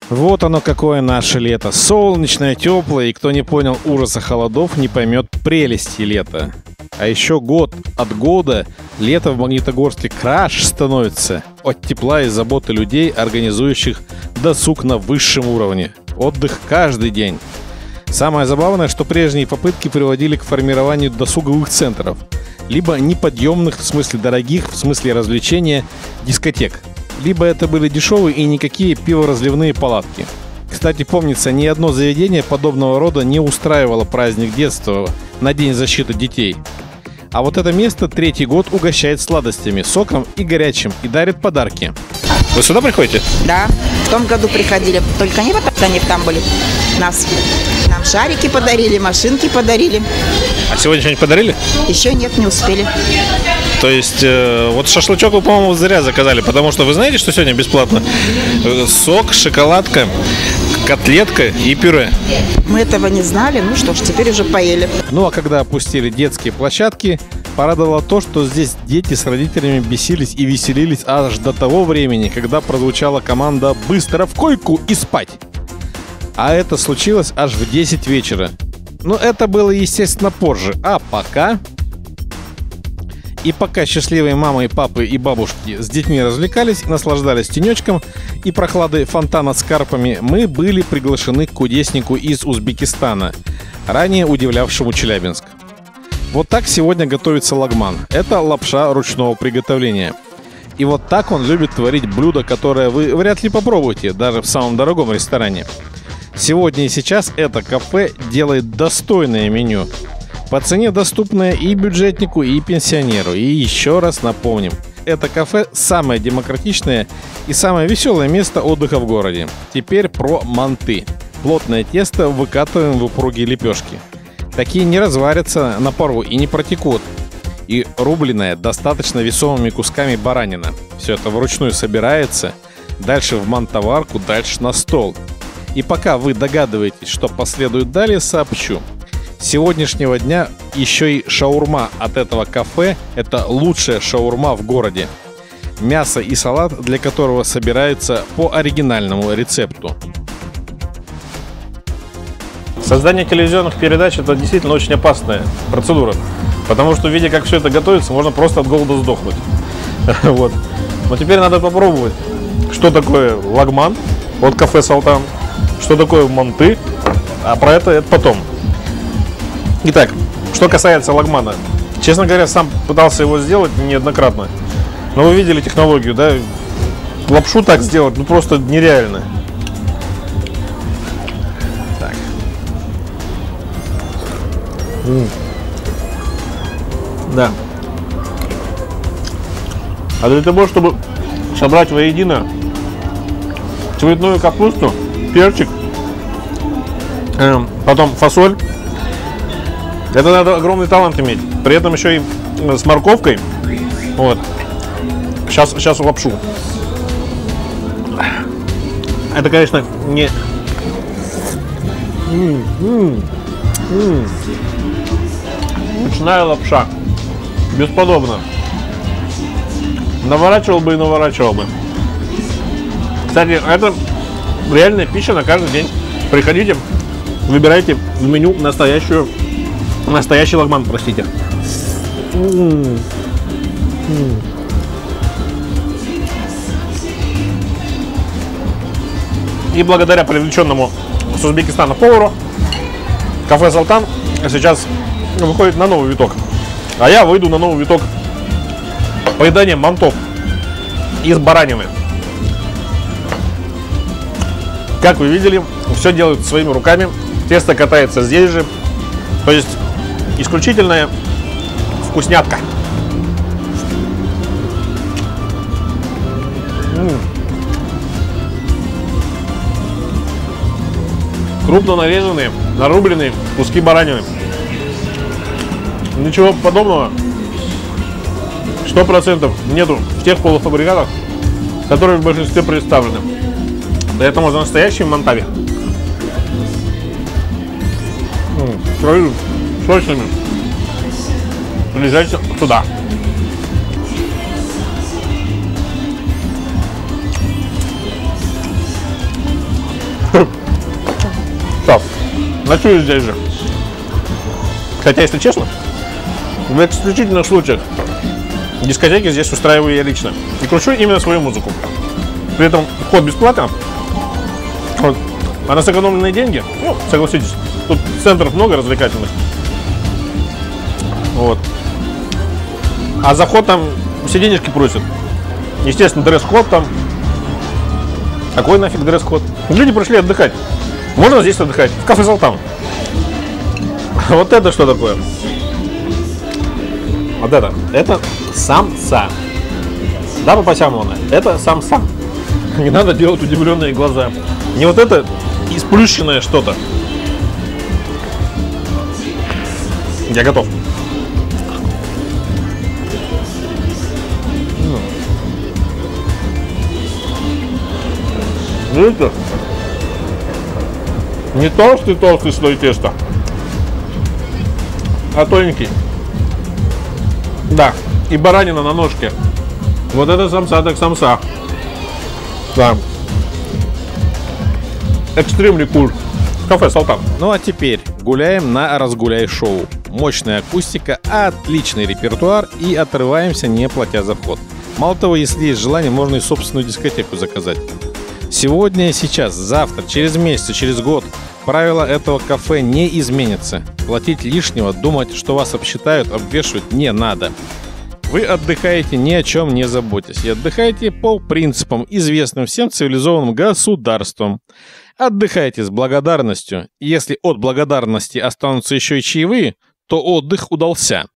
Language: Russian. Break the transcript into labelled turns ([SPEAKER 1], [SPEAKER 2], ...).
[SPEAKER 1] Вот оно какое наше лето. Солнечное, теплое, и кто не понял ужаса холодов, не поймет прелести лета. А еще год от года лето в Магнитогорске краш становится от тепла и заботы людей, организующих досуг на высшем уровне. Отдых каждый день. Самое забавное, что прежние попытки приводили к формированию досуговых центров, либо неподъемных, в смысле дорогих, в смысле развлечения, дискотек. Либо это были дешевые и никакие пиворазливные палатки. Кстати, помнится, ни одно заведение подобного рода не устраивало праздник детства на День защиты детей. А вот это место 3-й год угощает сладостями, соком и горячим и дарит подарки. Вы сюда приходите?
[SPEAKER 2] Да, в том году приходили, только не потому, что они там были. Нам шарики подарили, машинки подарили.
[SPEAKER 1] А сегодня что-нибудь подарили?
[SPEAKER 2] Еще нет, не успели.
[SPEAKER 1] То есть, вот шашлычок вы, по-моему, зря заказали, потому что вы знаете, что сегодня бесплатно? Сок, шоколадка, котлетка и пюре.
[SPEAKER 2] Мы этого не знали, ну что ж, теперь уже поели.
[SPEAKER 1] Ну а когда опустили детские площадки, порадовало то, что здесь дети с родителями бесились и веселились аж до того времени, когда прозвучала команда «Быстро в койку и спать!». А это случилось аж в 10 вечера. Но это было, естественно, позже. А пока... И пока счастливые мамы и папы и бабушки с детьми развлекались, наслаждались тенечком и прохладой фонтана с карпами, мы были приглашены к кудеснику из Узбекистана, ранее удивлявшему Челябинск. Вот так сегодня готовится лагман. Это лапша ручного приготовления. И вот так он любит творить блюдо, которое вы вряд ли попробуете, даже в самом дорогом ресторане. Сегодня и сейчас это кафе делает достойное меню. По цене доступное и бюджетнику, и пенсионеру. И еще раз напомним, это кафе самое демократичное и самое веселое место отдыха в городе. Теперь про манты. Плотное тесто выкатываем в упругие лепешки. Такие не разварятся на пару и не протекут. И рубленая достаточно весомыми кусками баранина. Все это вручную собирается, дальше в мантоварку, дальше на стол. И пока вы догадываетесь, что последует далее, сообщу. С сегодняшнего дня еще и шаурма от этого кафе – это лучшая шаурма в городе. Мясо и салат, для которого собирается по оригинальному рецепту. Создание телевизионных передач – это действительно очень опасная процедура. Потому что, видя, как все это готовится, можно просто от голода сдохнуть. Вот. Но теперь надо попробовать, что такое лагман от кафе «Салтан», что такое манты, а про это потом. Итак, что касается лагмана. Честно говоря, сам пытался его сделать неоднократно. Но вы видели технологию, да? Лапшу так сделать, ну просто нереально. Так. Да. А для того, чтобы собрать воедино цветную капусту, перчик, потом фасоль, это надо огромный талант иметь. При этом еще и с морковкой. Вот. Сейчас лапшу. Это, конечно, не... Ручная лапша. Бесподобно. Наворачивал бы и наворачивал бы. Кстати, это реальная пища на каждый день. Приходите, выбирайте в меню настоящий лагман, простите. И благодаря привлеченному с Узбекистана повару кафе «Салтан» сейчас выходит на новый виток. А я выйду на новый виток поедания мантов из баранины. Как вы видели, все делают своими руками. Тесто катается здесь же. То есть исключительная вкуснятка. Крупно нарезанные, нарубленные куски баранины. Ничего подобного 100% нету в тех полуфабрикатах, которые в большинстве представлены. Это можно настоящими мантами. Сочными. Приезжайте сюда. Так, ночую здесь же. Хотя, если честно, в исключительных случаях дискотеки здесь устраиваю я лично. И кручу именно свою музыку. При этом вход бесплатно. Вот. А на сэкономленные деньги, ну, согласитесь, тут центров много развлекательных. Вот. А заход там все денежки просят. Естественно, дресс-код там. Какой нафиг дресс-код? Люди пришли отдыхать. Можно здесь отдыхать? В кафе Салтан. Вот это что такое? Вот это самса. Да, Папасямовна? Это самса. Не надо делать удивленные глаза. Не вот это исплющенное что-то. Я готов. Видите? Не толстый слой теста, а тоненький. Да, и баранина на ножке. Вот это самса, так самса. Да. Extremely cool. Кафе Салтан. Ну а теперь гуляем на разгуляй-шоу. Мощная акустика, отличный репертуар и отрываемся, не платя за вход. Мало того, если есть желание, можно и собственную дискотеку заказать. Сегодня, сейчас, завтра, через месяц, через год правила этого кафе не изменятся. Платить лишнего, думать, что вас обсчитают, обвешивать не надо. Вы отдыхаете, ни о чем не заботясь. И отдыхаете по принципам, известным всем цивилизованным государствам. Отдыхайте с благодарностью. И если от благодарности останутся еще и чаевые, то отдых удался.